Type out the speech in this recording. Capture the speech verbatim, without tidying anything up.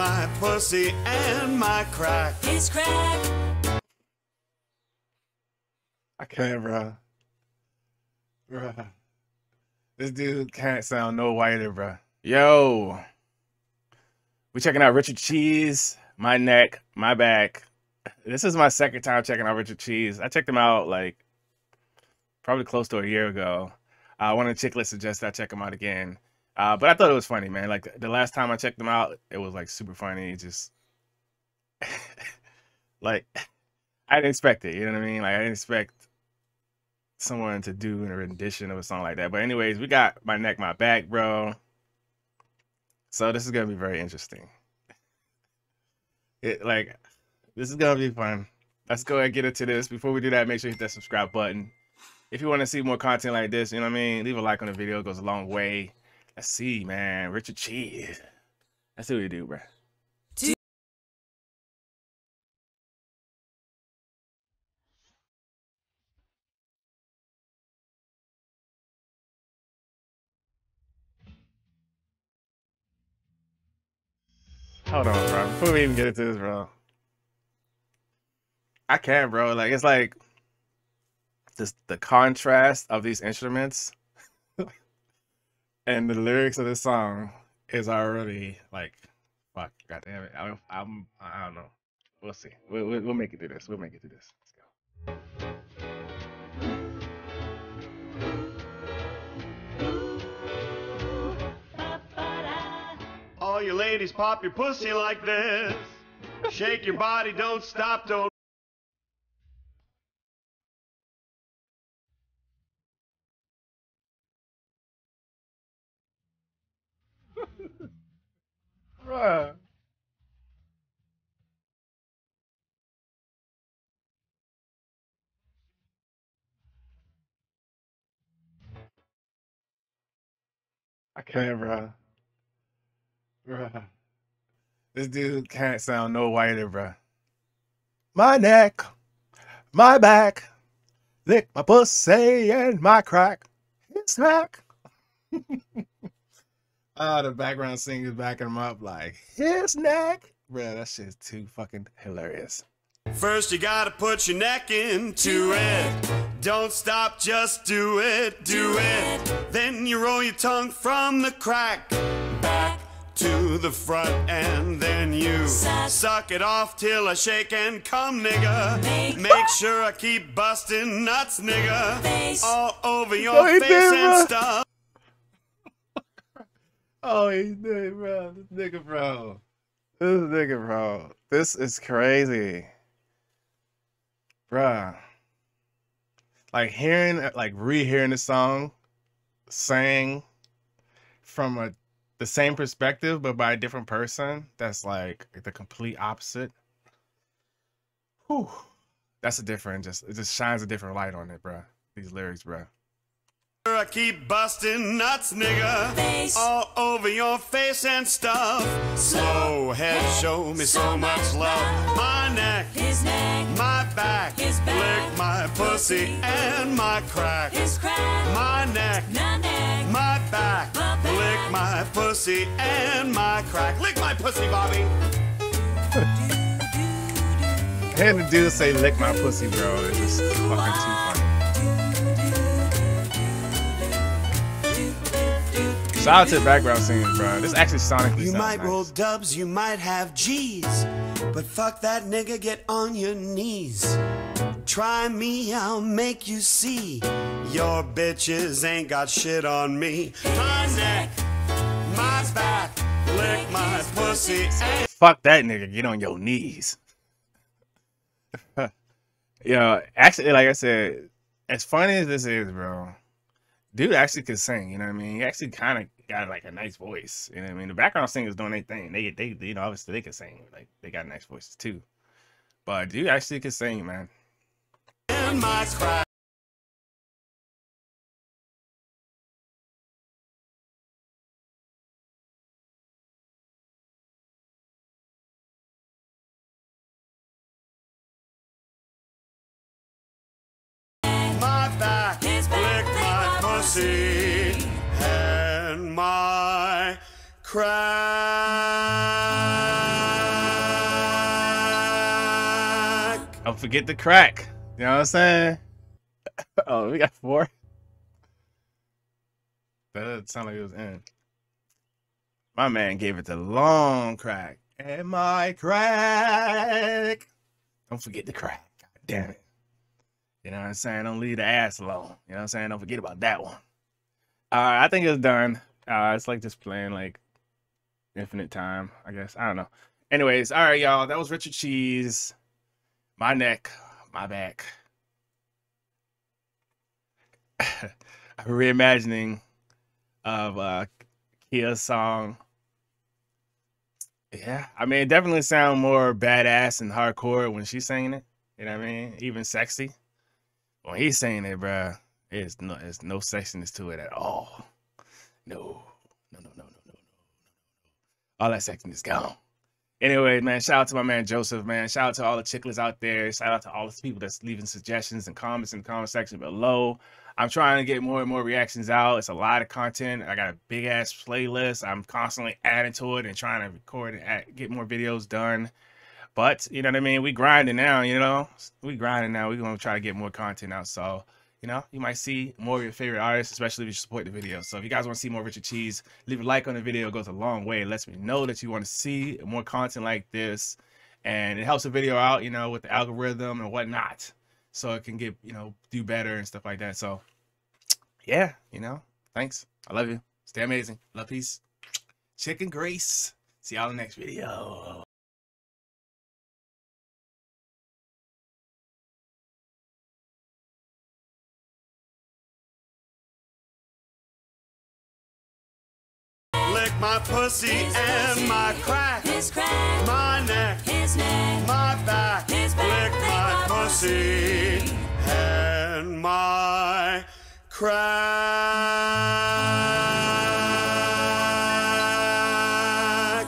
my pussy and my crack. His crack. I can't, bro. Bro. This dude can't sound no whiter, bro. Yo. We checking out Richard Cheese. My neck, my back. This is my second time checking out Richard Cheese. I checked him out like probably close to a year ago. Uh, one of the chicklets suggested I check him out again. Uh, but I thought it was funny, man. Like the last time I checked him out, it was like super funny. Just like I didn't expect it. You know what I mean? Like I didn't expect someone to do a rendition of a song like that. But anyways, we got My Neck, My Back, bro. So this is gonna be very interesting. It like this is gonna be fun. Let's go ahead and get into this. Before we do that, make sure you hit that subscribe button. If you want to see more content like this, you know what I mean? Leave a like on the video. It goes a long way. Let's see, man. Richard Cheese. Let's see what you do, bro. Hold on, bro. Before we even get into this, bro. I can't, bro. Like, it's like just the contrast of these instruments and the lyrics of this song is already like, fuck, god damn it. I don't, I'm, I don't know. We'll see. We'll, we'll, we'll make it through this. We'll make it through this. Let's go. All you ladies, pop your pussy like this. Shake your body, don't stop, don't. Bruh. I can't, bro. Bruh. This dude can't sound no whiter, bro. My neck, my back, lick my pussy and my crack. It's back. Oh, the background singer's backing him up like his neck. Bro, that shit's too fucking hilarious. First you gotta put your neck into it. Don't stop, just do it, do it. Then you roll your tongue from the crack back to the front, and then you suck it off till I shake and come, nigga. Make sure I keep busting nuts, nigga, all over your Oh, he face did, and bro. stuff. Oh, he's doing, bro. This nigga, bro. This nigga, bro. This is crazy. Bruh. Like hearing, like rehearing the song sang from a the same perspective, but by a different person, that's like the complete opposite. Whew. That's a different, just, it just shines a different light on it, bruh. These lyrics, bruh. I keep busting nuts, nigga, face. All over your face and stuff. Slow head, show me so much love. My neck, His neck. my back, His back. lick my pussy and my crack. His crack. My neck, My neck. my back, My back. lick my pussy and my crack. Lick my pussy, Bobby. And the dude say lick my pussy, bro. It's just fucking too funny. Shout out to the background singers, bro. This actually sonically You sounds might nice. roll dubs, you might have G's, but fuck that nigga, get on your knees. Try me, I'll make you see. Your bitches ain't got shit on me. My neck, my back, lick my pussy and... Fuck that nigga, get on your knees. Yo, actually, like I said, as funny as this is, bro, dude actually could sing, you know what I mean? He actually kind of got like a nice voice, you know what I mean? The background singers doing their thing. They, they, you know, obviously they can sing. Like, they got nice voices too. But dude actually could sing, man. and my crack. My back, His back, lick lick my my pussy, and my crack. Don't forget the crack. You know what I'm saying? Oh, we got four. That doesn't sound like it was in. My man gave it the long crack. And my crack. Don't forget the crack. God damn it. You know what I'm saying? Don't leave the ass alone. You know what I'm saying? Don't forget about that one. Uh, I think it's done. Uh, it's like just playing like infinite time, I guess. I don't know. Anyways, all right, y'all. That was Richard Cheese. My neck, my back. A reimagining of uh, Kia's song. Yeah, I mean, it definitely sound more badass and hardcore when she's singing it. You know what I mean? Even sexy. When he's saying it, bruh, there's no, there's no sexiness to it at all. No, no, no, no, no, no, no. All that sexiness gone. Anyway, man, shout out to my man Joseph, man. Shout out to all the chicklets out there. Shout out to all the people that's leaving suggestions and comments in the comment section below. I'm trying to get more and more reactions out. It's a lot of content. I got a big ass playlist. I'm constantly adding to it and trying to record and add, get more videos done. But, you know what I mean? We grinding now, you know? We grinding now. We're going to try to get more content out. So, you know, you might see more of your favorite artists, especially if you support the video. So if you guys want to see more Richard Cheese, leave a like on the video. It goes a long way. It lets me know that you want to see more content like this. And it helps the video out, you know, with the algorithm and whatnot. So it can get, you know, do better and stuff like that. So, yeah, you know, thanks. I love you. Stay amazing. Love, peace. Chicken grease. See y'all in the next video. Lick my pussy His and pussy, my crack, his crack, my neck, his neck, my back. his back, Lick my pussy and my crack.